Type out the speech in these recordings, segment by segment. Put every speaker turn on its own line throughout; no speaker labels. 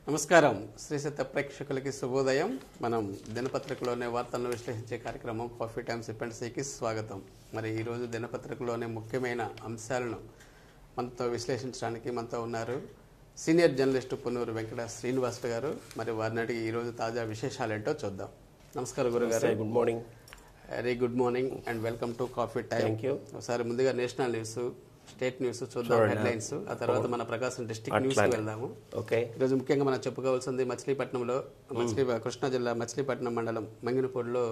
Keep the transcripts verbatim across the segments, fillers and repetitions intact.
నమస్కారం శ్రీశక్త ప్రేక్షకులకి శుభోదయం. మనం దినపత్రికలోనే వార్తలను విశ్లేషించే కార్యక్రమం కాఫీ టైమ్ సిప్ అండ్ సీకి స్వాగతం. మరి ఈరోజు దినపత్రికలోనే ముఖ్యమైన అంశాలను మనతో విశ్లేషించడానికి మనతో ఉన్నారు సీనియర్ జర్నలిస్టు పున్నూరు వెంకట శ్రీనివాసులు గారు. మరి వారిని అడిగి ఈరోజు తాజా విశేషాలు ఏంటో చూద్దాం. నమస్కారం గురుగారు.
Good morning.
Very good morning and welcome to coffee time.
Thank you.
ఒకసారి ముందుగా నేషనల్ న్యూస్, స్టేట్ న్యూస్ చూద్దాం, హెడ్లైన్స్. ఆ తర్వాత మన ప్రకాశం డిస్ట్రిక్ట్ న్యూస్ కి వెళ్దాము.
ఓకే.
ఈరోజు ముఖ్యంగా మనం చెప్పుకోవాల్సింది మచిలీపట్నంలో మచిలీ కృష్ణా జిల్లా మచిలీపట్నం మండలం మంగినపూడిలో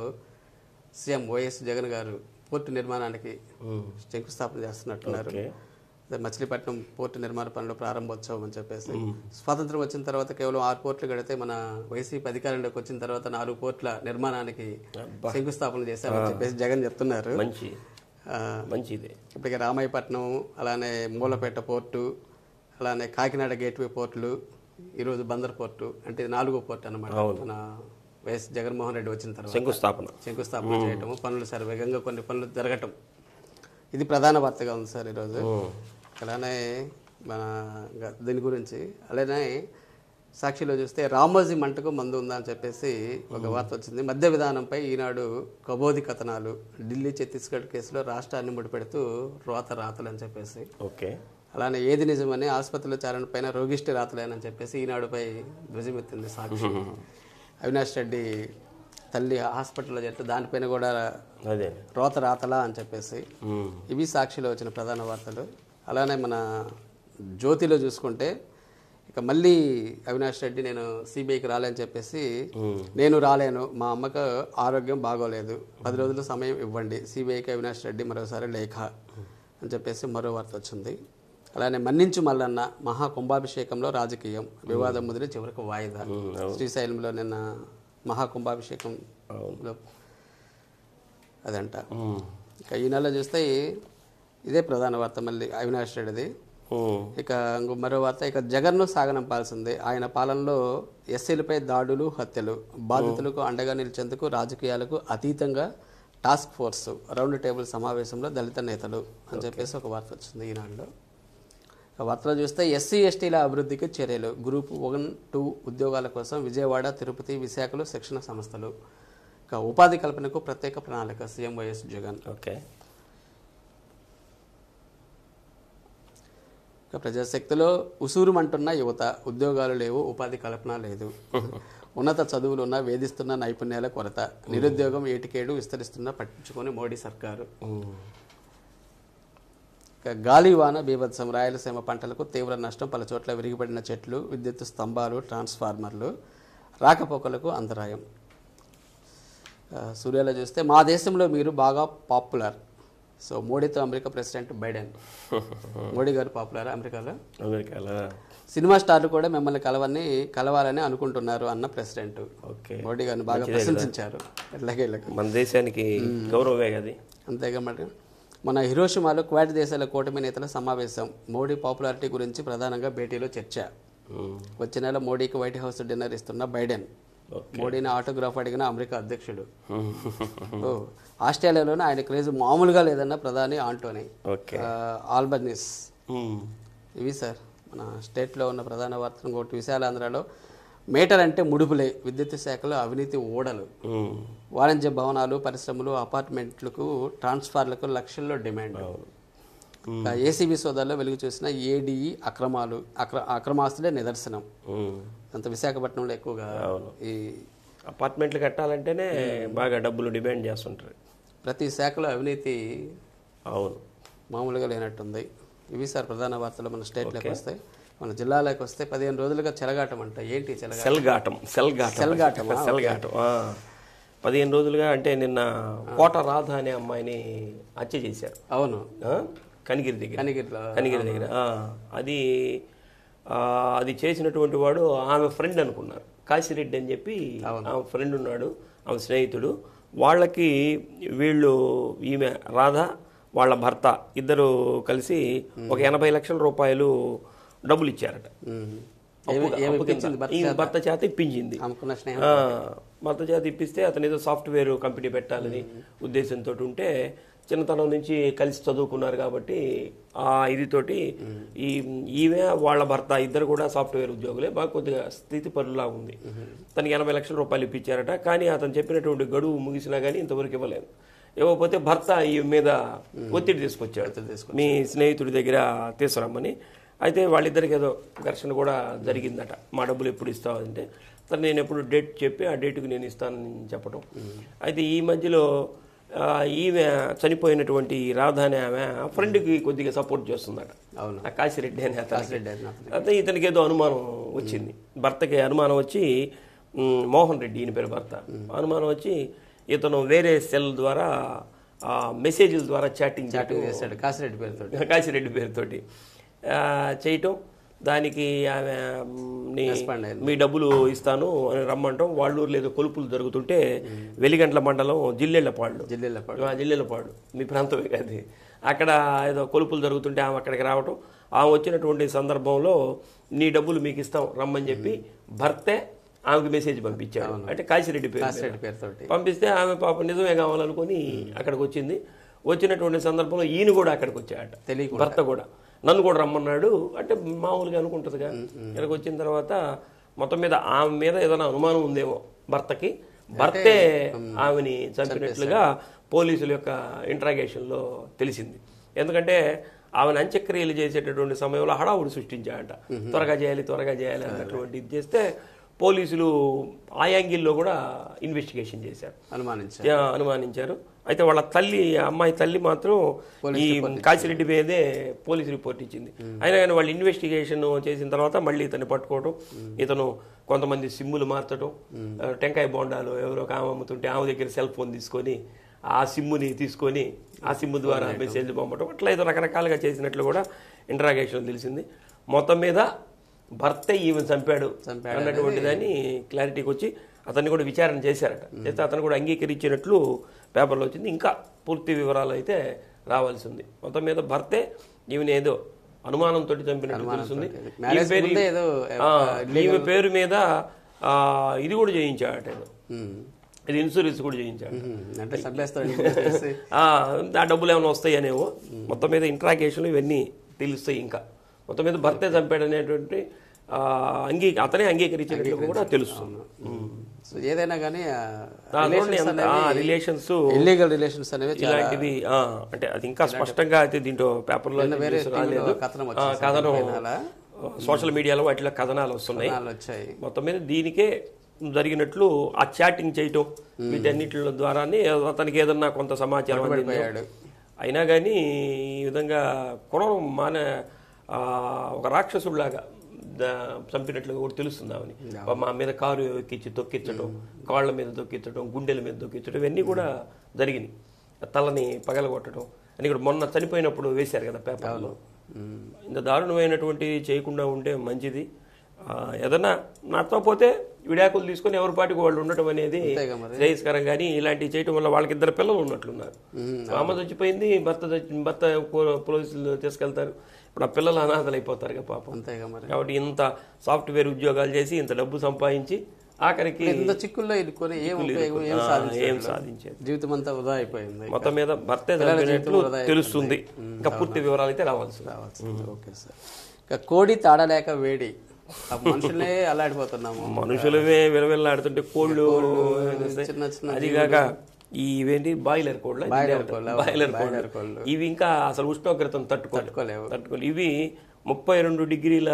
సీఎం వైఎస్ జగన్ గారు పోర్టు నిర్మాణానికి శంకుస్థాపన చేస్తున్నట్టున్నారు. మచిలీపట్నం పోర్టు నిర్మాణ పనులు ప్రారంభోత్సవం అని చెప్పేసి, స్వాతంత్రం వచ్చిన తర్వాత కేవలం ఆరు పోర్టులు గడితే మన వైసీపీ అధికారంలోకి వచ్చిన తర్వాత నాలుగు పోర్టుల నిర్మాణానికి శంకుస్థాపన చేశారని చెప్పేసి జగన్ చెప్తున్నారు.
మంచి మంచిది.
ఇప్పటికే రామాయపట్నం, అలానే మూలపేట పోర్టు, అలానే కాకినాడ గేట్వే పోర్టులు, ఈరోజు బందర్ పోర్టు, అంటే నాలుగో పోర్టు అన్నమాట. మన వైఎస్ జగన్మోహన్ రెడ్డి వచ్చిన తర్వాత
శంకుస్థాపన
శంకుస్థాపన చేయటము, పనులు సార్ వేగంగా కొన్ని పనులు జరగటం, ఇది ప్రధాన వార్తగా ఉంది సార్ ఈరోజు. అలానే మన దీని గురించి అలానే సాక్షిలో చూస్తే రామోజీ మంటకు మందు ఉందా అని చెప్పేసి ఒక వార్త వచ్చింది. మద్య విధానంపై ఈనాడు కబోది కథనాలు, ఢిల్లీ ఛత్తీస్గఢ్ కేసులో రాష్ట్రాన్ని ముడిపెడుతూ రోత రాతలు అని చెప్పేసి.
ఓకే.
అలానే ఏది నిజమని ఆసుపత్రిలో చారణ పైన రోగిష్టి రాతలేనని చెప్పేసి ఈనాడుపై ధ్వజమెత్తింది సాక్షి. అవినాష్ రెడ్డి తల్లి హాస్పిటల్లో చేస్తే దానిపైన కూడా
అదే
రోత రాతలా అని చెప్పేసి. ఇవి సాక్షిలో వచ్చిన ప్రధాన వార్తలు. అలానే మన జ్యోతిలో చూసుకుంటే ఇక మళ్ళీ అవినాష్ రెడ్డి నేను సిబిఐకి రాలేని చెప్పేసి, నేను రాలేను, మా అమ్మకు ఆరోగ్యం బాగోలేదు, పది రోజుల సమయం ఇవ్వండి, సిబిఐకి అవినాష్ రెడ్డి మరోసారి లేఖ అని చెప్పేసి మరో వార్త వచ్చింది. అలానే మన్నించు మల్లన్న మహా కుంభాభిషేకంలో రాజకీయం, వివాదం ముదిరి చివరికి వాయిదా. శ్రీశైలంలో నిన్న మహా కుంభాభిషేకంలో అదంట. ఇక ఈ నెల చూస్తే ఇదే ప్రధాన వార్త మళ్ళీ అవినాష్ రెడ్డిది. ఇక మరో వార్త, ఇక జగన్ను సాగనంపాల్సిందే, ఆయన పాలనలో ఎస్సీలపై దాడులు, హత్యలు, బాధితులకు అండగా నిలిచేందుకు రాజకీయాలకు అతీతంగా టాస్క్ ఫోర్స్ రౌండ్ టేబుల్ సమావేశంలో దళిత నేతలు అని చెప్పేసి ఒక వార్త వచ్చింది ఈనాడులో. వార్తలో చూస్తే ఎస్సీ ఎస్టీల అభివృద్ధికి చర్యలు, గ్రూప్ వన్ టూ ఉద్యోగాల కోసం విజయవాడ, తిరుపతి, విశాఖలో శిక్షణ సంస్థలు, ఇక ఉపాధి కల్పనకు ప్రత్యేక ప్రణాళిక సీఎం వైఎస్ జగన్.
ఓకే.
ఇక ప్రజాశక్తిలో ఉసూరుమంటున్న యువత, ఉద్యోగాలు లేవు, ఉపాధి కల్పన లేదు, ఉన్నత చదువులు ఉన్న వేధిస్తున్న నైపుణ్యాల కొరత, నిరుద్యోగం ఏటికేడు విస్తరిస్తున్న పట్టించుకొని మోడీ సర్కారు. ఇక గాలివాన బీభత్సం, రాయలసీమ పంటలకు తీవ్ర నష్టం, పలు చోట్ల విరిగిపడిన చెట్లు, విద్యుత్ స్తంభాలు, ట్రాన్స్ఫార్మర్లు, రాకపోకలకు అంతరాయం. సూర్యాలో చూస్తే మా దేశంలో మీరు బాగా పాపులర్, సో మోడీతో America president Biden. Modi garu popular అమెరికాలో.
అమెరికాలో
సినిమా స్టార్లు కూడా మిమ్మల్ని కలవని కలవాలని అనుకుంటున్నారు అన్న ప్రెసిడెంట్.
ఓకే.
మోడీ గారిని బాగా ప్రశంసించారు. ఎట్లాగే
మన దేశానికి గౌరవమే కదా.
అంతేగా మరి. మన హిరోషిమాలో క్వాడ్ దేశాల కూటమి నేతల సమావేశం, మోడీ పాపులారిటీ గురించి ప్రధానంగా భేటీలో చర్చ. వచ్చే నెల మోడీకి వైట్ హౌస్ డిన్నర్ ఇస్తున్న బైడెన్, మోడీని ఆటోగ్రాఫ్ అడిగిన అమెరికా అధ్యక్షుడు. ఆస్ట్రేలియాలోనే ఆయన క్రేజ్ మామూలుగా లేదన్న ప్రధాని ఆంటోనీ ఆల్బనీస్. ఇవి సార్ మన స్టేట్లో ఉన్న ప్రధాన వార్తలు. ఇంకోటి విశాలాంధ్రలో మేటర్ అంటే ముడుపులే, విద్యుత్ శాఖలో అవినీతి ఓడలు, వాణిజ్య భవనాలు, పరిశ్రమలు, అపార్ట్మెంట్లకు ట్రాన్స్ఫార్లకు లక్షల్లో డిమాండ్. ఏసీబీ సోదాల్లో వెలుగు చూసిన ఏడీఈ అక్రమాలు, అక్ర అక్రమాస్తులే నిదర్శనం. అంత విశాఖపట్నంలో ఎక్కువగా ఈ
అపార్ట్మెంట్లు కట్టాలంటేనే బాగా డబ్బులు డిమాండ్ చేస్తుంటారు.
ప్రతి శాఖలో అవినీతి
అవును
మామూలుగా లేనట్టుంది. ఇవి సార్ ప్రధాన వార్తలు. మన స్టేట్లోకి వస్తే, మన జిల్లాలోకి వస్తే పదిహేను రోజులుగా చెలగాటం అంట. ఏంటి చెలగాటం?
సెల్గాటం. సెల్గాటం
సెల్గాటం
సెల్గాటం పదిహేను రోజులుగా. అంటే నిన్న కోట రాధ అనే అమ్మాయిని హత్య చేశారు.
అవును,
కనిగిరి దగ్గర.
కనిగిరిలో
కనిగిరి దగ్గర అది అది చేసినటువంటి వాడు ఆమె ఫ్రెండ్ అనుకున్నారు, కాశీరెడ్డి అని చెప్పి ఆమె ఫ్రెండ్ ఉన్నాడు, ఆమె స్నేహితుడు. వాళ్ళకి వీళ్ళు ఈమె రాధ వాళ్ళ భర్త ఇద్దరు కలిసి ఒక ఎనభై లక్షల రూపాయలు డబ్బులు ఇచ్చారట. భర్త చేత ఇప్పించింది. భర్త చేత ఇప్పిస్తే అతను ఏదో సాఫ్ట్వేర్ కంపెనీ పెట్టాలని ఉద్దేశంతో ఉంటే చిన్నతనం నుంచి కలిసి చదువుకున్నారు కాబట్టి ఆ ఇదితోటి ఈ ఈమె వాళ్ళ భర్త ఇద్దరు కూడా సాఫ్ట్వేర్ ఉద్యోగులే, బాగా కొద్దిగా స్థితి పరులా ఉంది. తనకి ఎనభై లక్షల రూపాయలు ఇప్పించారట. కానీ అతను చెప్పినటువంటి గడువు ముగిసినా కానీ ఇంతవరకు ఇవ్వలేదు. ఇవ్వకపోతే భర్త ఈ మీద ఒత్తిడి తీసుకొచ్చాడు, మీ స్నేహితుడి దగ్గర తీసుకురమ్మని. అయితే వాళ్ళిద్దరికి ఏదో ఘర్షణ కూడా జరిగిందట. మా డబ్బులు ఎప్పుడు ఇస్తావు అంటే తను నేను ఎప్పుడు డేట్ చెప్పి ఆ డేట్కి నేను ఇస్తానని చెప్పడం. అయితే ఈ మధ్యలో ఈమె చనిపోయినటువంటి రాధాని ఆమె ఫ్రెండ్కి కొద్దిగా సపోర్ట్ చేస్తుందట, ఆ కాశిరెడ్డి అనే అయితే ఇతనికి ఏదో అనుమానం వచ్చింది. భర్తకి అనుమానం వచ్చి, మోహన్ రెడ్డి ఈయన పేరు భర్త, అనుమానం వచ్చి ఇతను వేరే సెల్ ద్వారా మెసేజ్ల ద్వారా చాటింగ్ చాటింగ్
చేశాడు కాశిరెడ్డి పేరుతో
కాశిరెడ్డి పేరుతోటి చేయటం. దానికి ఆమె మీ డబ్బులు ఇస్తాను అని రమ్మంటాం. వాళ్ళూరు లేదో కొలుపులు జరుగుతుంటే వెలిగంట్ల మండలం జిల్లెళ్లపాడు
జిల్లెళ్లపాడు
జిల్లెళ్లపాడు మీ ప్రాంతమే కాదు, అక్కడ ఏదో కొలుపులు జరుగుతుంటే ఆమె అక్కడికి రావటం. ఆమె వచ్చినటువంటి సందర్భంలో నీ డబ్బులు మీకు ఇస్తాం రమ్మని చెప్పి భర్తే ఆమెకు మెసేజ్ పంపించాడు. అంటే కాశిరెడ్డి పేరు పంపిస్తే ఆమె పాప నిజమే కావాలనుకుని అక్కడికి వచ్చింది. వచ్చినటువంటి సందర్భంలో ఈయన కూడా అక్కడికి వచ్చాడట, భర్త కూడా నన్ను కూడా రమ్మన్నాడు అంటే మామూలుగా అనుకుంటుందిగా. ఇక్కడికి వచ్చిన తర్వాత మొత్తం మీద ఆమె మీద ఏదైనా అనుమానం ఉందేమో భర్తకి, భర్తే ఆమెని చంపినట్లుగా పోలీసుల యొక్క ఇంట్రాగేషన్లో తెలిసింది. ఎందుకంటే ఆమెను అంత్యక్రియలు చేసేటటువంటి సమయంలో హడావుడి సృష్టించాడట, త్వరగా చేయాలి త్వరగా చేయాలి అన్నటువంటి ఇది చేస్తే పోలీసులు ఆ యాంగిల్లో కూడా ఇన్వెస్టిగేషన్ చేశారు,
అనుమానించారు
అనుమానించారు అయితే వాళ్ళ తల్లి, అమ్మాయి తల్లి మాత్రం ఈ కాశిరెడ్డి మీదే పోలీసు రిపోర్ట్ ఇచ్చింది. అయినా కానీ వాళ్ళు ఇన్వెస్టిగేషన్ చేసిన తర్వాత మళ్ళీ ఇతన్ని పట్టుకోవడం, ఇతను కొంతమంది సిమ్ములు మార్చడం, టెంకాయ బోండాలు ఎవరో ఒక ఆమె అమ్ముతుంటే ఆమె దగ్గర సెల్ ఫోన్ తీసుకొని ఆ సిమ్ముని తీసుకొని ఆ సిమ్ము ద్వారా మెసేజ్ పంపడం, అట్లా ఏదో రకరకాలుగా చేసినట్లు కూడా ఇంటరాగేషన్ తెలిసింది. మొత్తం మీద భర్త ఈమెను చంపాడు అన్నటువంటి దాన్ని క్లారిటీకి వచ్చి అతన్ని కూడా విచారణ చేశారట. అయితే అతను కూడా అంగీకరించినట్లు పేపర్లో వచ్చింది. ఇంకా పూర్తి వివరాలు అయితే రావాల్సి ఉంది. మొత్తం మీద భర్తే ఈమెను ఏదో అనుమానంతో చంపినట్టు తెలుస్తుంది. ఈమె పేరు మీద ఇది కూడా చేయించాడట, ఇది ఇన్సూరెన్స్ కూడా చేయించాడు. ఆ డబ్బులు ఏమైనా వస్తాయి అనేవో. మొత్తం మీద ఇంట్రాగేషన్లు ఇవన్నీ తెలుస్తాయి. ఇంకా మొత్తం మీద భర్తే చంపాడు అనేటువంటి అంగీ అతనే అంగీకరించినట్లు కూడా తెలుస్తుంది.
ఏదైనా కానీ
రిలేషన్స్
ఇల్లీగల్ రిలేషన్స్ అనేవి
ఇలాంటివి అంటే అది ఇంకా స్పష్టంగా అయితే దీంట్లో పేపర్లో కథనం, సోషల్ మీడియాలో వాటిలో కథనాలు వస్తున్నాయి. మొత్తం మీద దీనికే జరిగినట్లు ఆ చాటింగ్ చేయటం వీటన్నిటి ద్వారానే అతనికి ఏదన్నా కొంత సమాచారం అందించాడు. అయినా కానీ ఈ విధంగా కొనం మాన ఒక రాక్షసుడిలాగా చంపినట్లుగా కూడా తెలుస్తుంది ఆమెని. మా మీద కారు ఎక్కించి తొక్కించడం, కాళ్ళ మీద తొక్కించడం, గుండెల మీద తొక్కించడం ఇవన్నీ కూడా జరిగినాయి. తలని పగలగొట్టడం అని కూడా మొన్న చనిపోయినప్పుడు వేశారు కదా పేపర్లో. ఇంత దారుణమైనటువంటి చేయకుండా ఉంటే మంచిది. ఏదన్నా నాతో పోతే విడాకులు తీసుకొని ఎవరి పాటికి వాళ్ళు ఉండటం అనేది శ్రేయస్కరం. కానీ ఇలాంటివి చేయటం వల్ల వాళ్ళకి ఇద్దరు పిల్లలు ఉన్నట్లున్నారు. అమ్మ చచ్చిపోయింది, భర్త భర్త పోలీసులు తీసుకెళ్తారు. ఇప్పుడు ఆ పిల్లలు అనాథలు అయిపోతారు కదా పాపం. కాబట్టి ఇంత సాఫ్ట్వేర్ ఉద్యోగాలు చేసి ఇంత డబ్బు సంపాదించి ఆఖరికి
చిక్కుల్లో ఏం సాధించేది, జీవితం అంతా వృధా అయిపోయింది.
మొత్తం మీద భర్తే చనిపోయినట్లు తెలుస్తుంది. ఇంకా పూర్తి వివరాలు అయితే రావాల్సి
రావాల్సింది. Okay sir. ఇంకా కోడి తాడలేక వేడి, మనుషులే అల్లాడిపోతున్నాము.
మనుషులవే విలవిల్లాడుతుంటే కోళ్ళు, అది కాక ఇవేంటి బాయిలర్ కోళ్ళ బాయిలర్ కోళ్ళు ఇవి ఇంకా అసలు ఉష్ణోగ్రతను తట్టుకోలేవు తట్టుకోలేవు ఇవి ముప్పై రెండు డిగ్రీల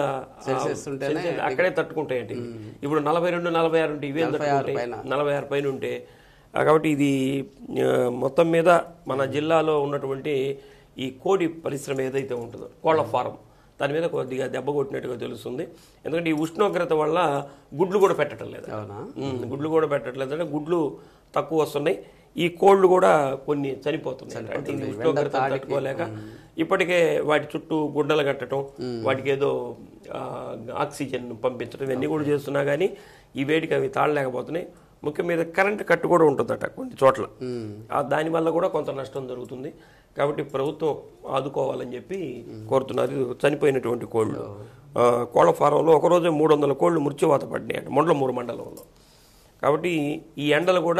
అక్కడే తట్టుకుంటాయండి. ఇప్పుడు నలభై రెండు నలభై ఆరు ఉంటే ఇవేం తట్టుకుంటాయి, నలభై ఆరు పైన ఉంటే. కాబట్టి ఇది మొత్తం మీద మన జిల్లాలో ఉన్నటువంటి ఈ కోడి పరిశ్రమ ఏదైతే ఉంటుందో కోళ్ల ఫారం దాని మీద కొద్దిగా దెబ్బ కొట్టినట్టుగా తెలుస్తుంది. ఎందుకంటే ఈ ఉష్ణోగ్రత వల్ల గుడ్లు కూడా పెట్టడం లేదు గుడ్లు కూడా పెట్టట్లేదు అంటే గుడ్లు తక్కువ వస్తున్నాయి. ఈ కోళ్లు కూడా కొన్ని చనిపోతున్నాయి. అంటే ఈ ఉష్ణోగ్రత తట్టుకోలేక ఇప్పటికే వాటి చుట్టూ గుడ్డలు కట్టడం, వాటికి ఏదో ఆక్సిజన్ పంపించడం ఇవన్నీ కూడా చేస్తున్నా కానీ ఈ వేడికి అవి తాళలేకపోతున్నాయి. ముఖ్యం మీద కరెంట్ కట్టు కూడా ఉంటుందట కొన్ని చోట్ల, దానివల్ల కూడా కొంత నష్టం జరుగుతుంది. కాబట్టి ప్రభుత్వం ఆదుకోవాలని చెప్పి కోరుతున్నారు. చనిపోయినటువంటి కోళ్ళు కోళ్ల ఫారంలో ఒకరోజు మూడు వందల కోళ్ళు మృత్యువాత పడినాయి అంటే మొండలమూరు మండలంలో. కాబట్టి ఈ ఎండలు కూడా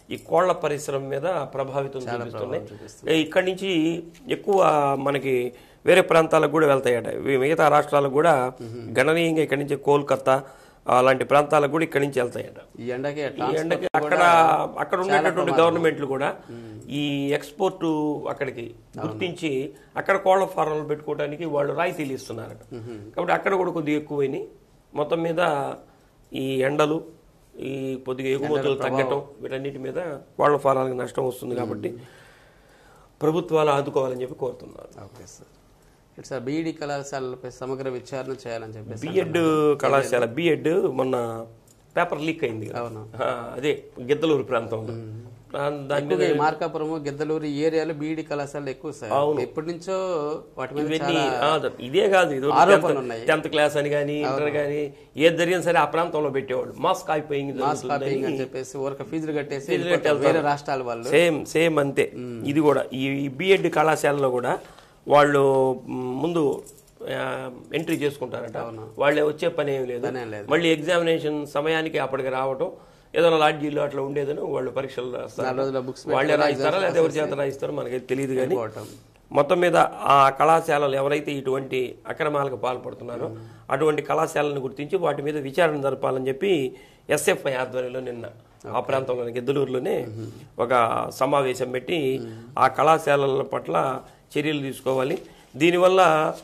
ఈ కోళ్ల పరిశ్రమ మీద ప్రభావితం చూపిస్తున్నాయి. ఇక్కడి నుంచి ఎక్కువ మనకి వేరే ప్రాంతాలకు కూడా వెళ్తాయట, మిగతా రాష్ట్రాలకు కూడా గణనీయంగా ఇక్కడి నుంచి కోల్కతా అలాంటి ప్రాంతాలకు కూడా ఇక్కడి నుంచి వెళ్తాయట.
ఈ ఎండకి
ఈ ఎండకి అక్కడ అక్కడ ఉన్నటువంటి గవర్నమెంట్లు కూడా ఈ ఎక్స్పోర్ట్ అక్కడికి గుర్తించి అక్కడ కోళ్ల ఫారంలు పెట్టుకోవడానికి వాళ్ళు రాయితీలు ఇస్తున్నారట. కాబట్టి అక్కడ కూడా కొద్దిగా ఎక్కువైనాయి. మొత్తం మీద ఈ ఎండలు, ఈ కొద్దిగా ఎగుమతులు తగ్గటం, వీటన్నిటి మీద కోళ్ల ఫారాలకు నష్టం వస్తుంది. కాబట్టి ప్రభుత్వాలు ఆదుకోవాలని చెప్పి కోరుతున్నారు.
Okay sir. సార్ బీఈడి కళాశాలపై సమగ్ర విచారణ చేయాలని చెప్పి
బిఎడ్ కళాశాల బిఎడ్ మొన్న పేపర్ లీక్ అయింది.
అవును,
అదే గిద్దలూరు ప్రాంతంలో. దాని మీద
మార్కాపురం, గిద్దలూరు ఏరియాలో బీఈడి కళాశాలలు ఎక్కువ సార్. ఎప్పటి నుంచో వాటి మీద
ఇదే కాదు, ఇది
ఆరోపణలు ఉన్నాయి.
టెన్త్ క్లాస్ అని కానీ ఇంటర్ కానీ ఏది జరిగినా సరే ఆ ప్రాంతంలో పెట్టేవాడు. మాస్ కాయిపోయింగ్
అని చెప్పేసి ఊరక ఫీజులు కట్టేసి వేరే రాష్ట్రాల వాళ్ళు.
సేమ్ సేమ్ అంతే ఇది కూడా. ఈ బిఎడ్ కళాశాలలో కూడా వాళ్ళు ముందు ఎంట్రీ చేసుకుంటారట, వాళ్ళే వచ్చే పని ఏమి లేదు. మళ్ళీ ఎగ్జామినేషన్ సమయానికి అప్పటికి రావటం, ఏదైనా లాడ్జీలు అట్లా ఉండేదని వాళ్ళు పరీక్షలు రాస్తారు. వాళ్ళే రాయిస్తారా లేదా ఎవరి చేత రాయిస్తారో మనకైతే తెలియదు. కానీ మొత్తం మీద ఆ కళాశాలలు ఎవరైతే ఇటువంటి అక్రమాలకు పాల్పడుతున్నారో అటువంటి కళాశాలను గుర్తించి వాటి మీద విచారణ జరపాలని చెప్పి ఎస్ఎఫ్ఐ ఆధ్వర్యంలో నిన్న ఆ ప్రాంతంలోని గిద్దలూరులోనే ఒక సమావేశం పెట్టి ఆ కళాశాలల పట్ల చర్యలు తీసుకోవాలి. దీనివల్ల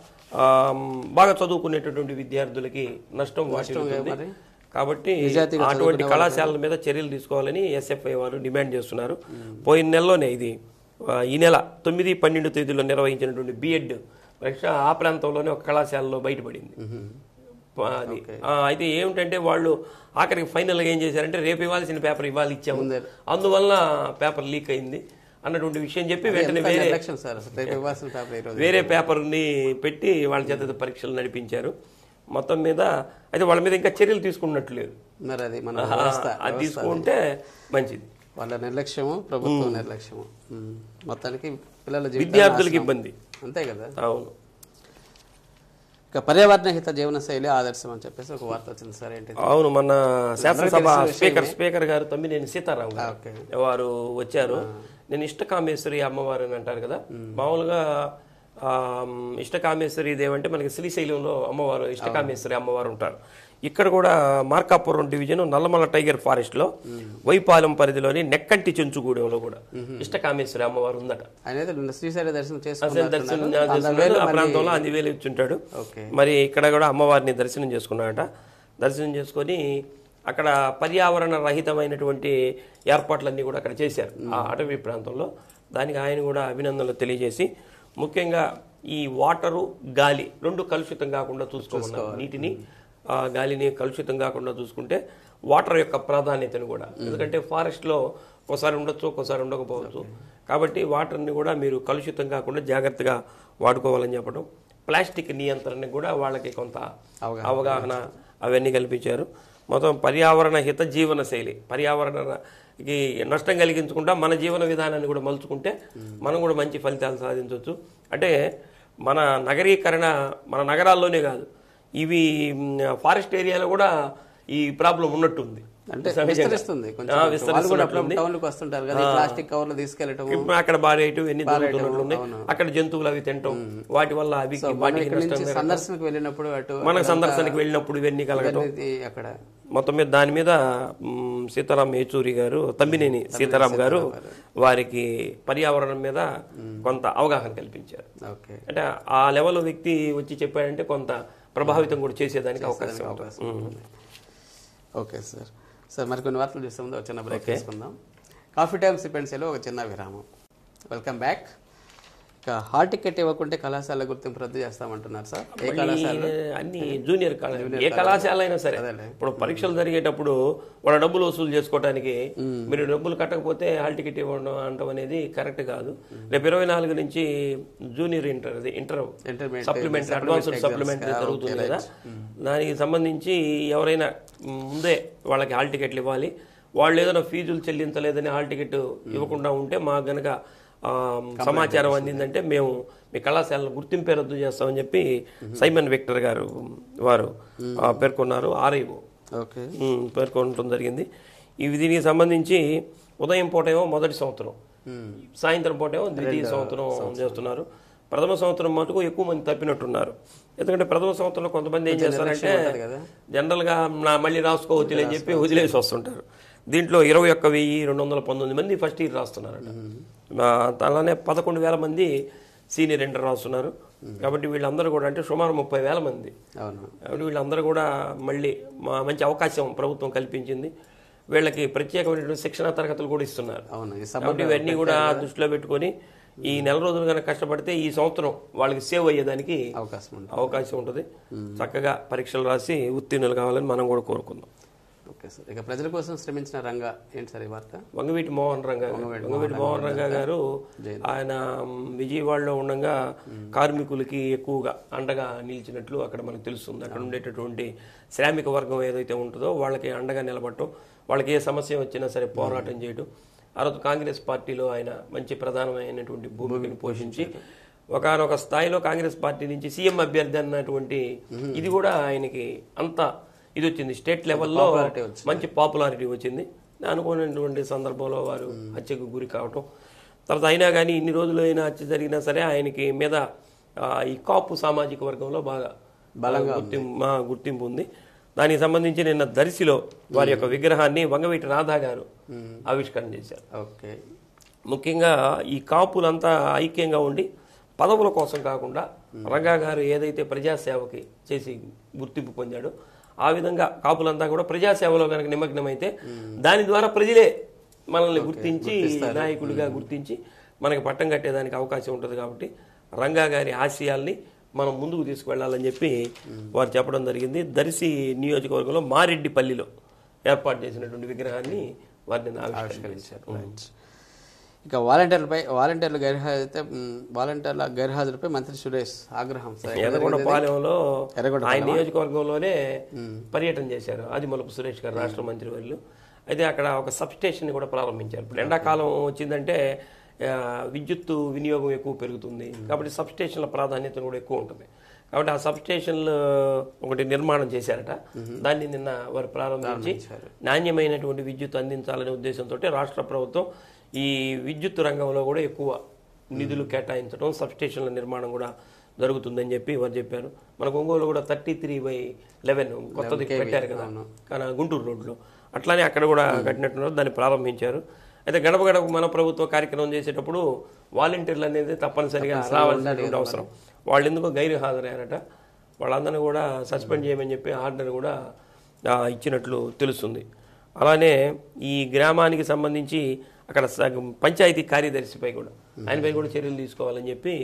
బాగా చదువుకునేటటువంటి విద్యార్థులకి నష్టం వాటిల్లుతుంది. కాబట్టి అటువంటి కళాశాలల మీద చర్యలు తీసుకోవాలని ఎస్ఎఫ్ఐ వారు డిమాండ్ చేస్తున్నారు. పోయిన నెలలోనే ఇది ఈ నెల తొమ్మిది పన్నెండు తేదీలో నిర్వహించినటువంటి బిఎడ్ పరీక్ష ఆ ప్రాంతంలోనే ఒక కళాశాలలో బయటపడింది. అది అయితే ఏమిటంటే వాళ్ళు ఆఖరికి ఫైనల్గా ఏం చేశారంటే రేపు ఇవ్వాల్సిన పేపర్ ఇవాళ ఇచ్చాము, అందువల్ల పేపర్ లీక్ అయింది అన్నటువంటి విషయం చెప్పి వెంటనే వేరే వేరే పేపర్ని పెట్టి వాళ్ళ చేత పరీక్షలు నడిపించారు. మొత్తం మీద అయితే వాళ్ళ మీద ఇంకా చర్యలు తీసుకున్నట్లు లేదు. అది తీసుకుంటే మంచిది.
వాళ్ళ నిర్లక్ష్యము, ప్రభుత్వం నిర్లక్ష్యము, మొత్తానికి పిల్లల
విద్యార్థులకు ఇబ్బంది.
అంతే కదా.
అవును.
ఇక పర్యావరణ హిత జీవన శైలి ఆదర్శం అని చెప్పేసి ఒక వార్త వచ్చింది సార్. ఏంటి?
అవును, మన శాసనసభ స్పీకర్ స్పీకర్ గారు తమ్మినేని సీతారాం గారు వారు వచ్చారు. నేను ఇష్టకామేశ్వరి అమ్మవారు అని అంటారు కదా, మామూలుగా ఇష్టకామేశ్వరి దేవంటే మనకి శ్రీశైలంలో అమ్మవారు ఇష్టకామేశ్వరి అమ్మవారు ఉంటారు. ఇక్కడ కూడా Markapuram division Nallamala tiger forest లో వైపాలెం పరిధిలోని నెక్కంటి చెంచుగూడెంలో కూడా ఇష్టకామేశ్వరి అమ్మవారు ఉందట. దర్శనం ఆ ప్రాంతంలో అన్ని వేలు ఇచ్చుంటాడు. మరి ఇక్కడ కూడా అమ్మవారిని దర్శనం చేసుకున్నాడట. దర్శనం చేసుకొని అక్కడ పర్యావరణ రహితమైనటువంటి ఏర్పాట్లన్నీ కూడా అక్కడ చేశారు ఆ అటవీ ప్రాంతంలో. దానికి ఆయన కూడా అభినందనలు తెలియజేసి ముఖ్యంగా ఈ వాటరు, గాలి రెండు కలుషితం కాకుండా చూసుకోమన్నారు. నీటిని, గాలిని కలుషితం కాకుండా చూసుకుంటే వాటర్ యొక్క ప్రాధాన్యతను కూడా, ఎందుకంటే ఫారెస్ట్లో ఒకసారి ఉండొచ్చు, ఒక్కోసారి ఉండకపోవచ్చు. కాబట్టి వాటర్ని కూడా మీరు కలుషితం కాకుండా జాగ్రత్తగా వాడుకోవాలని చెప్పడం. ప్లాస్టిక్ నియంత్రణ కూడా వాళ్ళకి కొంత అవగాహన అవన్నీ కల్పించారు. మొత్తం పర్యావరణ హిత జీవన శైలి, పర్యావరణకి నష్టం కలిగించకుండా మన జీవన విధానాన్ని కూడా మలుచుకుంటే మనం కూడా మంచి ఫలితాలు సాధించవచ్చు. అంటే మన నగరీకరణ మన నగరాల్లోనే కాదు, ఇవి ఫారెస్ట్ ఏరియాలో కూడా ఈ ప్రాబ్లం ఉన్నట్టుంది. అక్కడ బారేయటం ఎన్ని జరుగుతున్నట్లున్నాయి. అక్కడ జంతువులు అవి తింటాం, వాటి వల్ల అవి
సందర్శనకు వెళ్ళినప్పుడు
మన సందర్శనకు వెళ్ళినప్పుడు ఇవన్నీ కలగటం.
అక్కడ
మొత్తం మీద దాని మీద సీతారాం ఏచూరి గారు, తమ్మినేని సీతారాం గారు వారికి పర్యావరణం మీద కొంత అవగాహన కల్పించారు. అంటే ఆ లెవెల్ వ్యక్తి వచ్చి చెప్పాడంటే కొంత ప్రభావితం కూడా చేసేదానికి అవకాశం ఉంటుంది.
Okay sir. సార్ మరికొన్ని వార్తలు చూసే ముందు ఒక చిన్న బ్రేక్ తీసుకుందాం. కాఫీ టైమ్ సిపెన్సీలో ఒక చిన్న విరామం. Welcome back. ఇక హాల్ టికెట్ ఇవ్వకుంటే కళాశాల గుర్తింపు రద్దు చేస్తామంటున్నారు సార్. ఏ కళాశాల?
అన్ని జూనియర్ కళాశాల, ఏ కళాశాల అయినా సరే ఇప్పుడు పరీక్షలు జరిగేటప్పుడు వాళ్ళ డబ్బులు వసూలు చేసుకోవడానికి మీరు డబ్బులు కట్టకపోతే హాల్ టికెట్ ఇవ్వడం అంటాం అనేది కరెక్ట్ కాదు. రేపు ఇరవై నాలుగు నుంచి జూనియర్ ఇంటర్ అది ఇంటర్ సప్లిమెంటరీ అడ్వాన్స్డ్ సప్లిమెంటరీ జరుగుతుంది కదా, దానికి సంబంధించి ఎవరైనా ముందే వాళ్ళకి హాల్ టికెట్లు ఇవ్వాలి. వాళ్ళు ఏదైనా ఫీజులు చెల్లించలేదని హాల్ టికెట్ ఇవ్వకుండా ఉంటే మాకు గనక సమాచారం అందిందంటే మేము మీ కళాశాలను గుర్తింపే రద్దు చేస్తామని చెప్పి సైమన్ విక్టర్ గారు వారు పేర్కొన్నారు. ఆర్ఐఓ పేర్కొనడం జరిగింది. ఇవి దీనికి సంబంధించి ఉదయం పూటేమో మొదటి సంవత్సరం, సాయంత్రం పూటేమో ద్వితీయ సంవత్సరం చేస్తున్నారు. ప్రథమ సంవత్సరం మటుకు ఎక్కువ మంది తప్పినట్టున్నారు. ఎందుకంటే ప్రథమ సంవత్సరంలో కొంతమంది ఏం చేస్తారంటే జనరల్గా నా మళ్ళీ రాసుకోవచ్చులే అని చెప్పి వదిలేసి వస్తుంటారు. దీంట్లో ఇరవై ఒక్క వెయ్యి రెండు వందల పంతొమ్మిది మంది ఫస్ట్ ఇయర్ రాస్తున్నారట. అలానే పదకొండు వేల మంది సీనియర్ ఇంటర్ రాస్తున్నారు. కాబట్టి వీళ్ళందరూ కూడా అంటే సుమారు ముప్పై వేల మంది. కాబట్టి వీళ్ళందరూ కూడా మళ్ళీ మంచి అవకాశం ప్రభుత్వం కల్పించింది. వీళ్ళకి ప్రత్యేకమైనటువంటి శిక్షణ తరగతులు కూడా ఇస్తున్నారు. కాబట్టి ఇవన్నీ కూడా దృష్టిలో పెట్టుకొని ఈ నెల రోజులు కనుక కష్టపడితే ఈ సంవత్సరం వాళ్ళకి సేవ్ అయ్యేదానికి అవకాశం అవకాశం ఉంటుంది. చక్కగా పరీక్షలు రాసి ఉత్తీర్ణులు కావాలని మనం కూడా కోరుకుందాం.
Okay sir. ఇక ప్రజల కోసం శ్రమించిన రంగా ఏంటి సార్ ఈ వార్త?
వంగవీటి మోహన్ రంగా వంగవీటి మోహన్ రంగా గారు ఆయన విజయవాడలో ఉండగా కార్మికులకి ఎక్కువగా అండగా నిలిచినట్లు అక్కడ మనకు తెలుస్తుంది. అక్కడ ఉండేటటువంటి శ్రామిక వర్గం ఏదైతే ఉంటుందో వాళ్ళకి అండగా నిలబడటం, వాళ్ళకి ఏ సమస్య వచ్చినా సరే పోరాటం చేయడం. ఆ రోజు కాంగ్రెస్ పార్టీలో ఆయన మంచి ప్రధానమైనటువంటి భూమికను పోషించి ఒకనొక స్థాయిలో కాంగ్రెస్ పార్టీ నుంచి సీఎం అభ్యర్థి అన్నటువంటి ఇది కూడా ఆయనకి అంత ఇది వచ్చింది. స్టేట్ లెవెల్లో మంచి పాపులారిటీ వచ్చింది. అనుకున్నటువంటి సందర్భంలో వారు హత్యకు గురి కావటం, తర్వాత అయినా కానీ ఇన్ని రోజులు అయినా హత్య జరిగినా సరే ఆయనకి మీద ఈ కాపు సామాజిక వర్గంలో బాగా బలంగా గుర్తింపు గుర్తింపు ఉంది. దానికి సంబంధించి నిన్న దర్శిలో వారి యొక్క విగ్రహాన్ని వంగవీటి రాధా గారు ఆవిష్కరణ చేశారు.
ఓకే.
ముఖ్యంగా ఈ కాపులంతా ఐక్యంగా ఉండి పదవుల కోసం కాకుండా రంగా గారు ఏదైతే ప్రజాసేవకి చేసి గుర్తింపు పొందాడో ఆ విధంగా కాపులంతా కూడా ప్రజాసేవలో కనుక నిమగ్నమైతే దాని ద్వారా ప్రజలే మనల్ని గుర్తించి నాయకుడిగా గుర్తించి మనకి పట్టం కట్టేదానికి అవకాశం ఉంటుంది. కాబట్టి రంగా గారి ఆశయాల్ని మనం ముందుకు తీసుకువెళ్ళాలని చెప్పి వారు చెప్పడం జరిగింది. దర్శి నియోజకవర్గంలో మారెడ్డిపల్లిలో ఏర్పాటు చేసినటువంటి విగ్రహాన్ని వారిని ఆవిష్కరించారు.
ఇక వాలంటీర్లపై వాలంటీర్ల గైర్హాజరు అయితే వాలంటీర్ల గైర్హాజరుపై మంత్రి సురేష్ ఆగ్రహం.
ఎర్రగొండపాలెంలో ఆయన నియోజకవర్గంలోనే పర్యటన చేశారు ఆదిమూలపు సురేష్ గారు, రాష్ట్ర మంత్రి వర్యులు. అయితే అక్కడ ఒక సబ్ స్టేషన్ కూడా ప్రారంభించారు. ఇప్పుడు ఎండాకాలం వచ్చిందంటే విద్యుత్తు వినియోగం ఎక్కువ పెరుగుతుంది. కాబట్టి సబ్ స్టేషన్ల ప్రాధాన్యత కూడా ఎక్కువ ఉంటుంది. కాబట్టి ఆ సబ్ స్టేషన్లు ఒకటి నిర్మాణం చేశారట. దాన్ని నిన్న వారు ప్రారంభించి నాణ్యమైనటువంటి విద్యుత్ అందించాలనే ఉద్దేశంతో రాష్ట్ర ప్రభుత్వం ఈ విద్యుత్ రంగంలో కూడా ఎక్కువ నిధులు కేటాయించడం, సబ్ స్టేషన్ల నిర్మాణం కూడా జరుగుతుందని చెప్పి వారు చెప్పారు. మన ఒంగోలు కూడా థర్టీ త్రీ బై లెవెన్ కొత్తది పెట్టారు కదా కానీ గుంటూరు రోడ్లో, అట్లానే అక్కడ కూడా కట్టినట్టున్నారు. దాన్ని ప్రారంభించారు. అయితే గడప గడప మన ప్రభుత్వ కార్యక్రమం చేసేటప్పుడు వాలంటీర్లు అనేది తప్పనిసరిగా రావాల్సినటువంటి అవసరం. వాళ్ళు ఎందుకో గైరు హాజరయ్యారట. వాళ్ళందరినీ కూడా సస్పెండ్ చేయమని చెప్పి ఆర్డర్ కూడా ఇచ్చినట్లు తెలుస్తుంది. అలానే ఈ గ్రామానికి సంబంధించి అక్కడ పంచాయతీ కార్యదర్శిపై కూడా ఆయనపై కూడా చర్యలు తీసుకోవాలని చెప్పి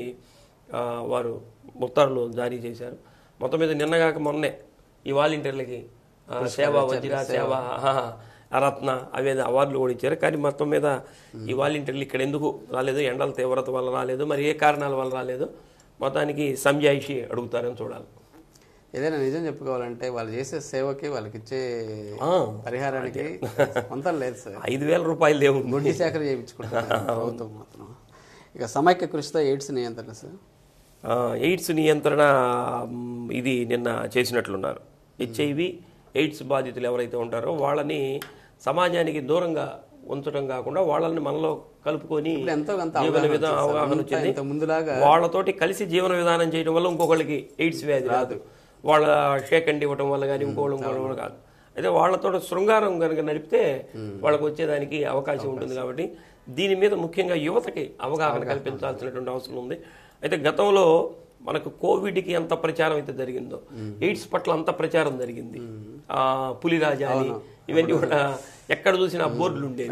వారు ఉత్తర్వులు జారీ చేశారు. మొత్తం మీద నిన్నగాక మొన్నే ఈ వాలంటీర్లకి సేవా వజ్ర సేవా రత్న అవేదో అవార్డులు కూడా ఇచ్చారు. కానీ మొత్తం మీద ఈ వాలంటీర్లు ఇక్కడ ఎందుకు రాలేదు, ఎండల తీవ్రత వల్ల రాలేదు, మరి ఏ కారణాల వల్ల రాలేదు, మొత్తానికి సంజాయిషి అడుగుతారని చూడాలి.
ఏదైనా నిజం చెప్పుకోవాలంటే వాళ్ళు చేసే సేవకి వాళ్ళకి ఇచ్చే పరిహారానికి అంత లేదు సార్.
ఐదు వేల రూపాయలు లేవు
గుడ్డి సేకరణ చేయించుకుంటారు మాత్రం. ఇక సమైక్య కృషితో ఎయిడ్స్ నియంత్రణ సార్
ఎయిడ్స్ నియంత్రణ ఇది నిన్న చేసినట్లున్నారు. హెచ్ఐవి ఎయిడ్స్ బాధితులు ఎవరైతే ఉంటారో వాళ్ళని సమాజానికి దూరంగా ఉంచడం కాకుండా వాళ్ళని మనలో కలుపుకొని జీవన విధానం అవగాహన వచ్చింది. వాళ్ళతోటి కలిసి జీవన విధానం చేయడం వల్ల ఇంకొకళ్ళకి ఎయిడ్స్ వ్యాధి రాదు. వాళ్ళ షేక్ అండ్ ఇవ్వటం వల్ల కానీ ఇంకోళ్ళు ఇంకోళ్ళు కాదు. అయితే వాళ్ళతో శృంగారం కనుక నడిపితే వాళ్ళకు వచ్చేదానికి అవకాశం ఉంటుంది. కాబట్టి దీని మీద ముఖ్యంగా యువతకి అవగాహన కల్పించాల్సినటువంటి అవసరం ఉంది. అయితే గతంలో మనకు కోవిడ్కి ఎంత ప్రచారం అయితే జరిగిందో ఎయిడ్స్ పట్ల అంత ప్రచారం జరిగింది. ఆ పులిరాజా అని ఇవన్నీ కూడా ఎక్కడ చూసినా బోర్డులు ఉండేవి.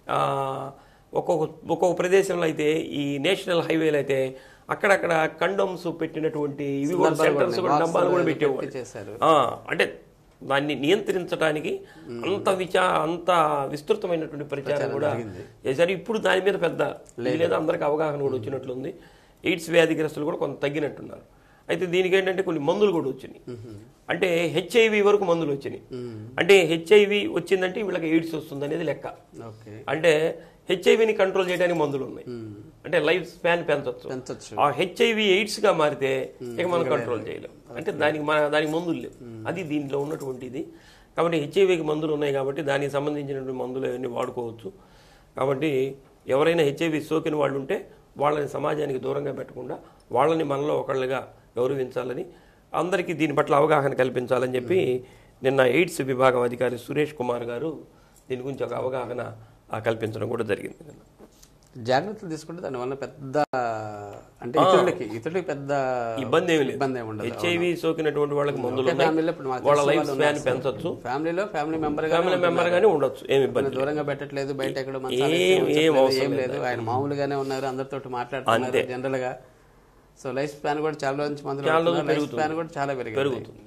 ఒక్కొక్క ఒక్కొక్క ప్రదేశంలో అయితే ఈ నేషనల్ హైవేలు అయితే అక్కడక్కడ కండోమ్స్ పెట్టినటువంటి ఇవి కూడా సెంటర్స్ కూడా డబ్బాలు కూడా పెట్టేవాళ్ళు. అంటే దాన్ని నియంత్రించడానికి అంత విచా అంత విస్తృతమైనటువంటి ప్రచారం కూడా చేశారు. ఇప్పుడు దాని మీద పెద్ద లేదా అందరికి అవగాహన కూడా వచ్చినట్లుంది. ఎయిడ్స్ వ్యాధిగ్రస్తులు కూడా కొంత తగ్గినట్టున్నారు. అయితే దీనికి ఏంటంటే కొన్ని మందులు కూడా వచ్చినాయి. అంటే హెచ్ఐవి వరకు మందులు వచ్చినాయి. అంటే హెచ్ఐవి వచ్చిందంటే వీళ్ళకి ఎయిడ్స్ వస్తుంది అనేది లెక్క. అంటే హెచ్ఐవిని కంట్రోల్ చేయడానికి మందులు ఉన్నాయి. అంటే లైఫ్ స్పాన్ పెంచవచ్చు. ఆ హెచ్ఐవి ఎయిడ్స్ గా మారితే ఇక మనం కంట్రోల్ చేయలేం. అంటే దానికి మన దానికి మందులు లేవు. అది దీంట్లో ఉన్నటువంటిది. కాబట్టి హెచ్ఐవికి మందులు ఉన్నాయి కాబట్టి దానికి సంబంధించినటువంటి మందులు అవన్నీ వాడుకోవచ్చు. కాబట్టి ఎవరైనా హెచ్ఐవి సోకిన వాళ్ళు ఉంటే వాళ్ళని సమాజానికి దూరంగా పెట్టకుండా వాళ్ళని మనలో ఒకళ్ళుగా గౌరవించాలని, అందరికీ దీని పట్ల అవగాహన కల్పించాలని చెప్పి నిన్న ఎయిడ్స్ విభాగం అధికారి సురేష్ కుమార్ గారు దీని గురించి ఒక అవగాహన కల్పించడం కూడా జరిగింది.
జాగ్రత్తలు తీసుకుంటే దానివల్ల పెద్ద అంటే ఇతరులకి ఇతరులకి పెద్ద
ఇబ్బంది ఏమి లేదు.
ఇబ్బంది ఏమి ఉండదు.
హెచ్ఐవి సోకినటువంటి వాళ్ళకి మందులు వాళ్ళ లైఫ్ స్పాన్ పెంచొచ్చు.
ఫ్యామిలీలో ఫ్యామిలీ మెంబర్
ఫ్యామిలీ మెంబర్ గానే ఉండొచ్చు, ఏమి ఇబ్బంది.
దూరంగా పెట్టట్లేదు, బయట ఎక్కడ
ఏం
లేదు, ఆయన మామూలుగానే ఉన్నారు, అందరితో మాట్లాడుతున్నారు జనరల్ గా. సో లైఫ్ స్పాన్ కూడా చాలా రోజు మందులు లైఫ్ స్పాన్ కూడా చాలా పెరుగుతుంది.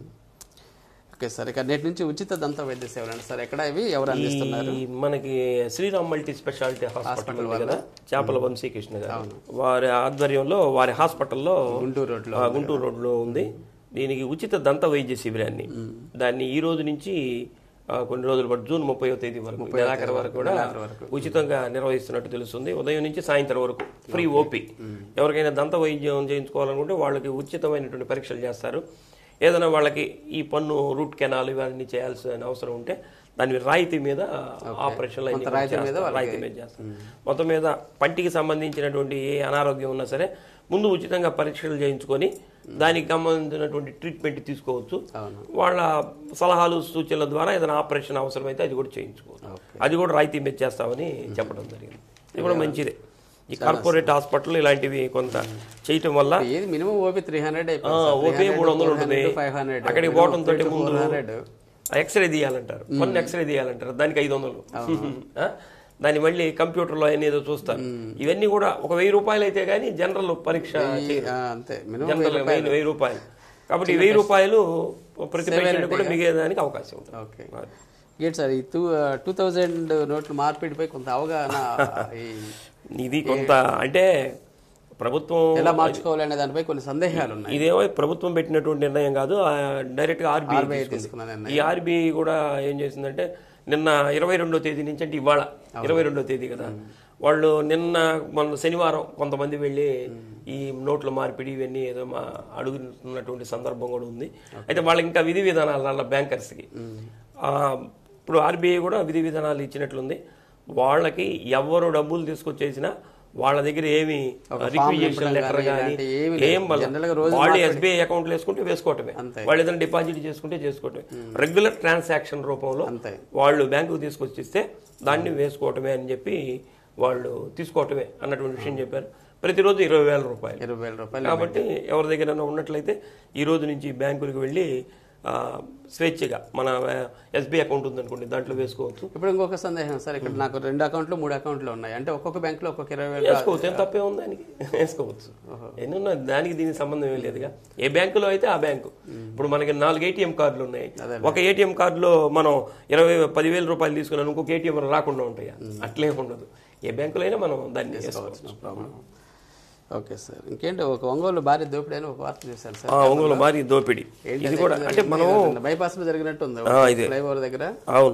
ఓకే సార్, ఇక నేటి నుంచి ఉచిత దంత వైద్య సేవలు అండి సార్, ఎక్కడ ఇవి ఎవరు అందిస్తున్నారు?
మనకి శ్రీరామ్ మల్టీ స్పెషాలిటీ హాస్పిటల్ కదా, చేపల వంశీకృష్ణ గారు వారి ఆధ్వర్యంలో వారి హాస్పిటల్లో
గుంటూరు రోడ్లో
గుంటూరు రోడ్లో ఉంది. దీనికి ఉచిత దంత వైద్య శిబిరాన్ని దాన్ని ఈ రోజు నుంచి కొన్ని రోజుల పాటు జూన్ ముప్పైవ తేదీ వరకు నెలాఖరు వరకు కూడా ఉచితంగా నిర్వహిస్తున్నట్టు తెలుస్తుంది. ఉదయం నుంచి సాయంత్రం వరకు ఫ్రీ ఓపీ. ఎవరికైనా దంత వైద్యం చేయించుకోవాలనుకుంటే వాళ్ళకి ఉచితమైనటువంటి పరీక్షలు చేస్తారు. ఏదైనా వాళ్ళకి ఈ పన్ను రూట్ కెనాల్ ఇవన్నీ చేయాల్సిన అవసరం ఉంటే దాని రాయితీ మీద ఆపరేషన్లు రాయితీ మీద చేస్తారు. మొత్తం మీద పంటికి సంబంధించినటువంటి ఏ అనారోగ్యం ఉన్నా సరే ముందు ఉచితంగా పరీక్షలు చేయించుకొని దానికి సంబంధించినటువంటి ట్రీట్మెంట్ తీసుకోవచ్చు. వాళ్ళ సలహాలు సూచనల ద్వారా ఏదైనా ఆపరేషన్ అవసరమైతే అది కూడా చేయించుకోవచ్చు. అది కూడా రాయితీ మీద చేస్తామని చెప్పడం జరిగింది. ఇది కూడా మంచిదే. ఈ కార్పొరేట్ హాస్పిటల్ ఇలాంటివి కొంత చేయటం వల్ల
minimum OP three hundred
OP మూడు వందలు ఉంటుంది. అక్కడికి పోవడం తోటి ముందు ఎక్స్రే తీయాలంటారు, పన్ను ఎక్స్రే తీయాలంటారు, దానికి ఐదు వందలు దాన్ని మళ్ళీ కంప్యూటర్లో అనేది చూస్తారు. ఇవన్నీ కూడా ఒక వెయ్యి రూపాయలు అయితే కానీ జనరల్ పరీక్ష జనరల్ వెయ్యి రూపాయలు. కాబట్టి వెయ్యి రూపాయలు ప్రతి పేషెంట్ కూడా మిగేదానికి అవకాశం ఉంటుంది.
గేట్ సార్, ఈ టూ టూ థౌజండ్ నోట్ల మార్పిడిపై కొంత అవగాహన
ఇది కొంత అంటే ప్రభుత్వం
ఎలా మార్చుకోవాలనే దానిపై కొన్ని సందేహాలు ఉన్నాయి.
ఇదేమో ప్రభుత్వం పెట్టినటువంటి నిర్ణయం కాదు, డైరెక్ట్ గా ఆర్బీఐ తీసుకున్నది. ఈ ఆర్బీఐ కూడా ఏం చేసిందంటే నిన్న ఇరవై రెండో తేదీ నుంచి అంటే ఇవాళ ఇరవై రెండో తేదీ కదా, వాళ్ళు నిన్న మొన్న శనివారం కొంతమంది వెళ్ళి ఈ నోట్ల మార్పిడి ఇవన్నీ ఏదో మా అడుగుతున్నటువంటి సందర్భం కూడా ఉంది. అయితే వాళ్ళకి ఇంకా విధి విధానాలు వాళ్ళ బ్యాంకర్స్కి ఇప్పుడు ఆర్బీఐ కూడా విధి విధానాలు ఇచ్చినట్లుంది. వాళ్ళకి ఎవరు డబ్బులు తీసుకొచ్చేసినా వాళ్ళ దగ్గర ఏమి రిక్విజిషన్ లెటర్ కానీ ఏం వాళ్ళు ఎస్బీఐ అకౌంట్లు వేసుకుంటే వేసుకోవటమే, వాళ్ళు ఏదైనా డిపాజిట్ చేసుకుంటే చేసుకోవటమే, రెగ్యులర్ ట్రాన్సాక్షన్ రూపంలో వాళ్ళు బ్యాంకుకు తీసుకొచ్చిస్తే దాన్ని వేసుకోవటమే అని చెప్పి వాళ్ళు తీసుకోవటమే అన్నటువంటి విషయం చెప్పారు. ప్రతిరోజు ఇరవై వేల రూపాయలు
ఇరవై వేల రూపాయలు
కాబట్టి ఎవరి దగ్గర ఉన్నట్లయితే ఈ రోజు నుంచి బ్యాంకులకు వెళ్ళి స్వేచ్ఛగా మన ఎస్బీఐ అకౌంట్ ఉందనుకోండి దాంట్లో వేసుకోవచ్చు.
ఇప్పుడు ఇంకొక సందేహం సార్, ఇక్కడ నాకు రెండు అకౌంట్లు మూడు అకౌంట్లు ఉన్నాయి అంటే ఒక్కొక్క బ్యాంక్ లో ఒక్కొక్క ఇరవై వేలు
వేసుకోవచ్చు. ఏం తప్పే ఉంది దానికి, వేసుకోవచ్చు. ఎన్నున్నా దానికి దీనికి సంబంధం ఏం లేదుగా. ఏ బ్యాంకులో అయితే ఆ బ్యాంకు. ఇప్పుడు మనకి నాలుగు ఏటీఎం కార్డులు ఉన్నాయి. ఒక ఏటీఎం కార్డులో మనం ఇరవై పదివేల రూపాయలు తీసుకున్నాను, ఇంకొక ఏటీఎం రాకుండా ఉంటాయా? అట్లే ఉండదు. ఏ బ్యాంకులో అయినా మనం దాన్ని వేసుకోవచ్చు.
ఓకే సార్, ఇంకేంటి ఒక ఒంగోలు భారీ దోపిడీ అని ఒక వార్త చూశాను సార్.
ఒంగోలు భారీ దోపిడీ ఇది కూడా అంటే మనం
బైపాస్ లో జరిగినట్టు ఉంది ఫ్లైఓవర్ దగ్గర.
అవును,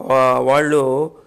వాళ్ళు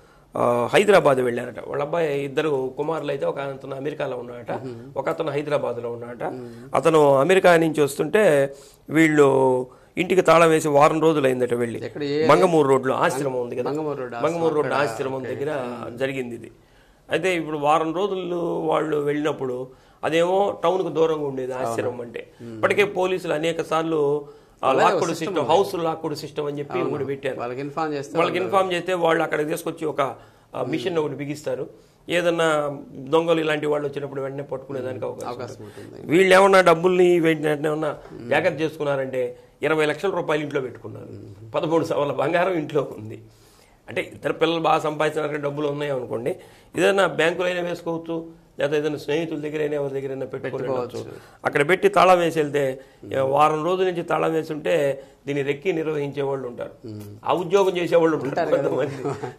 హైదరాబాద్ వెళ్ళారట. వాళ్ళ అబ్బాయి ఇద్దరు కుమారులు అయితే ఒక అతను అమెరికాలో ఉన్నాడట, ఒక అతను హైదరాబాద్ లో ఉన్నాడట. అతను అమెరికా నుంచి వస్తుంటే వీళ్ళు ఇంటికి తాళం వేసి వారం రోజులు అయిందట వెళ్ళి. మంగమూరు రోడ్లో ఆశ్రమం ఉంది కదా, మంగమూరు రోడ్డు ఆశ్రమం దగ్గర జరిగింది ఇది. అయితే ఇప్పుడు వారం రోజులు వాళ్ళు వెళ్ళినప్పుడు అదేమో టౌన్ కు దూరంగా ఉండేది ఆశ్రమం అంటే. ఇప్పటికే పోలీసులు అనేక సార్లు locked system, house locked system అని చెప్పి కూడా పెట్టారు. వాళ్ళకి ఇన్ఫార్మ్ చేస్తే వాళ్ళకి ఇన్ఫార్మ్ చేస్తే వాళ్ళు అక్కడ తీసుకొచ్చి ఒక మిషన్ ఒకటి బిగిస్తారు. ఏదన్నా దొంగలు ఇలాంటి వాళ్ళు వచ్చినప్పుడు వెంటనే పట్టుకునేదానికి అవకాశం ఉంటుంది. వీళ్ళు ఏమన్నా డబ్బుల్ని వెంటనే ఏమన్నా జాగ్రత్త చేసుకున్నారంటే ఇరవై లక్షల రూపాయలు ఇంట్లో పెట్టుకున్నారు. పదమూడు సవర్ల బంగారం ఇంట్లో ఉంది. అంటే ఇద్దరు పిల్లలు బాగా సంపాదించిన డబ్బులు ఉన్నాయి అనుకోండి, ఏదైనా బ్యాంకులో అయినా వేసుకోవచ్చు, లేదా ఏదైనా స్నేహితుల దగ్గర అయినా ఎవరి దగ్గర అయినా పెట్టుకోవచ్చు. అక్కడ పెట్టి తాళం వేసి వెళ్తే వారం రోజుల నుంచి తాళం వేసి ఉంటే దీన్ని రెక్కి నిర్వహించే వాళ్ళు ఉంటారు, ఆ ఉద్యోగం చేసేవాళ్ళు ఉంటారు కొంతమంది.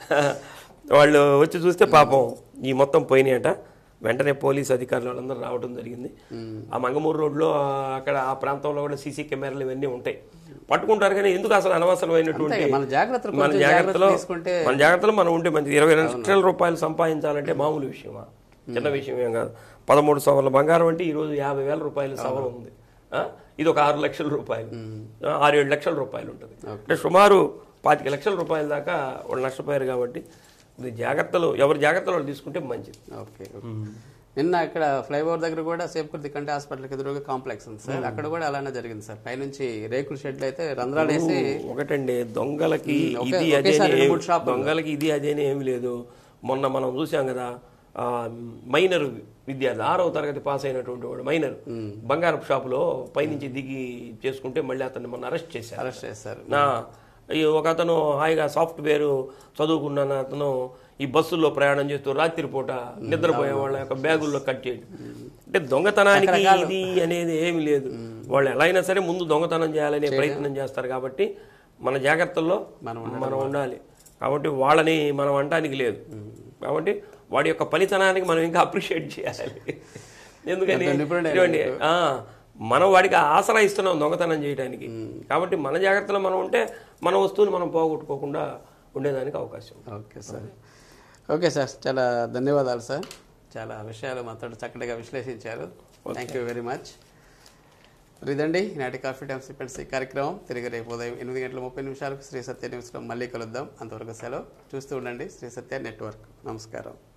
వాళ్ళు వచ్చి చూస్తే పాపం ఈ మొత్తం పోయినాయట. వెంటనే పోలీసు అధికారులు వాళ్ళందరూ రావడం జరిగింది. ఆ మంగమూరు రోడ్లో అక్కడ ఆ ప్రాంతంలో కూడా సీసీ కెమెరాలు ఇవన్నీ ఉంటాయి, పట్టుకుంటారు. కానీ ఎందుకు అసలు అనవసరమైనటువంటి మన జాగ్రత్తలు మన జాగ్రత్తలో మన జాగ్రత్తలో మనం ఉంటే మంచిది. ఇరవై లక్షల రూపాయలు సంపాదించాలంటే మామూలు విషయమా, చిన్న విషయం ఏం కాదు. పదమూడు సవర్ల బంగారం అంటే ఈ రోజు యాభై వేల రూపాయల సవరం ఉంది. ఇది ఒక ఆరు లక్షల రూపాయలు, ఆరు ఏడు లక్షల రూపాయలు ఉంటుంది. అంటే సుమారు పాతిక లక్షల రూపాయల దాకా వాళ్ళు నష్టపోయారు. కాబట్టి ఇది జాగ్రత్తలు ఎవరి జాగ్రత్తలు వాళ్ళు తీసుకుంటే మంచిది.
ఓకే. నిన్న ఇక్కడ ఫ్లైఓవర్ దగ్గర కూడా సేపుకుర్తి కంటి హాస్పిటల్కి ఎదురుగా కాంప్లెక్స్ ఉంది సార్, అక్కడ కూడా అలానే జరిగింది సార్. పైనుంచి రేకుల షెడ్లు అయితే రంధ్రాలు వేసి
ఒకటండి దొంగలకి ఇది అదే దొంగలకి ఇది అదేనే ఏమి లేదు. మొన్న మనం చూసాం కదా మైనర్ విద్యార్థి ఆరవ తరగతి పాస్ అయినటువంటి వాడు మైనర్ బంగారపు షాపులో పైనుంచి దిగి చేసుకుంటే మళ్ళీ అతన్ని మొన్న అరెస్ట్ చేశారు
అరెస్ట్ చేశారు
ఒక అతను హాయిగా సాఫ్ట్వేర్ చదువుకున్న అతను ఈ బస్సుల్లో ప్రయాణం చేస్తూ రాత్రిపూట నిద్రపోయే వాళ్ళ యొక్క బ్యాగుల్లో కట్ చేయడం. అంటే దొంగతనానికి ఇది అనేది ఏమి లేదు. వాళ్ళు ఎలా అయినా సరే ముందు దొంగతనం చేయాలనే ప్రయత్నం చేస్తారు. కాబట్టి మన జాగ్రత్తల్లో మనం ఉండాలి. కాబట్టి వాళ్ళని మనం అనడానికి లేదు. కాబట్టి వాడి యొక్క ఫలితనానికి మనం ఇంకా అప్రిషియేట్ చేయాలి. ఎందుకని చూడండి మనం వాడికి ఆసరా ఇస్తున్నాం దొంగతనం చేయడానికి. కాబట్టి మన జాగ్రత్తలో మనం ఉంటే మన వస్తువుని మనం పోగొట్టుకోకుండా ఉండేదానికి అవకాశం.
Okay sir. ఓకే సార్, చాలా ధన్యవాదాలు సార్. చాలా విషయాలు మాతో చక్కటిగా విశ్లేషించారు. Thank you very much. ఇదండి ఈనాటి కాఫీ టైమ్ సిపెంట్స్ ఈ కార్యక్రమం. తిరిగి రేపు ఉదయం ఎనిమిది గంటల ముప్పై నిమిషాలకు శ్రీ సత్య న్యూస్లో మళ్ళీ కలుద్దాం. అంతవరకు సెలవు. చూస్తూ ఉండండి శ్రీ సత్య నెట్వర్క్. నమస్కారం.